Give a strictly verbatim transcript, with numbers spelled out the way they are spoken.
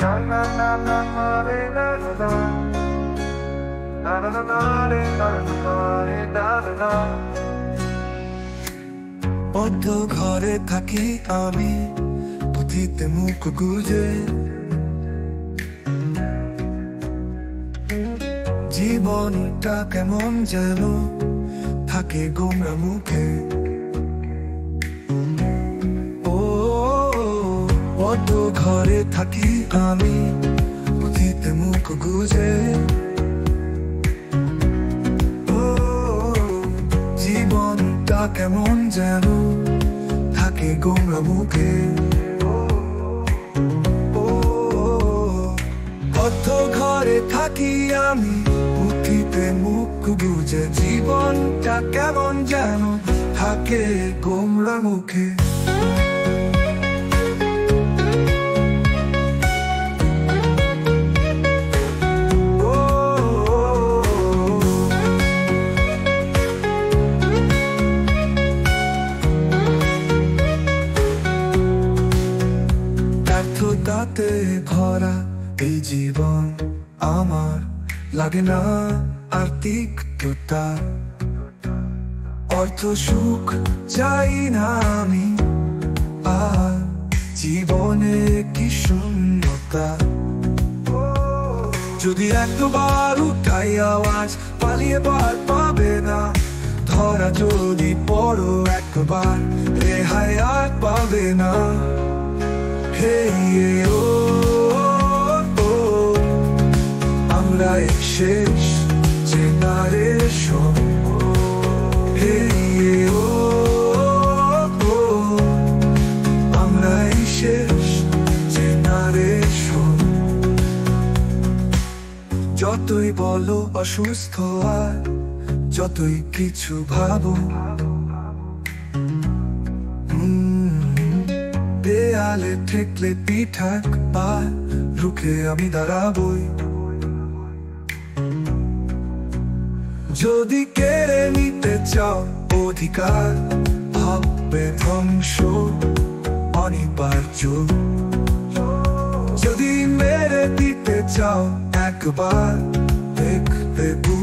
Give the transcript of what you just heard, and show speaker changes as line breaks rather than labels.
বদ্ধ ঘরে থাকি আমি, পুঁথিতে মুখ গুজে। জীবনটা কেমন যেন থাকে গোমরা মুখে। ও বদ্ধ ঘরে থাকি আমি, পুঁথিতে মুখ গুজে। ও জীবনটা কেমন যেন থাকে গোমরা মুখে। বদ্ধ ঘরে থাকি আমি, পুঁথিতে মুখ গুজে। জীবনটা কেমন যেন থাকে গোমরা মুখে। ব্যর্থতাতে ভরা এই জীবন আমার, লাগে না আর তিক্ততা। অর্থ সুখ চাই না আমি, আর জীবনে কি শূন্যতা। যদি একবার উঠাই আওয়াজ, পালিয়ে বার পাবে না। ধরা যদি পড়ো একবার, রেহাই আর পাবে না। হে ও আমরা শেষ জেনারেশন। হে ও আমরা শেষ জেনারেশন। যতই বলো অসুস্থ আর যতই কিছু ভাবো, দেয়ালে ঠেকলে পিঠাক পা রুখে আমি দাঁড়াবই। যদি কেড়ে নিতে চাও অধিকার, ভাববে ধ্বংস অনিবার্য। যদি মেরে দিতে চাও একবার, দেখবে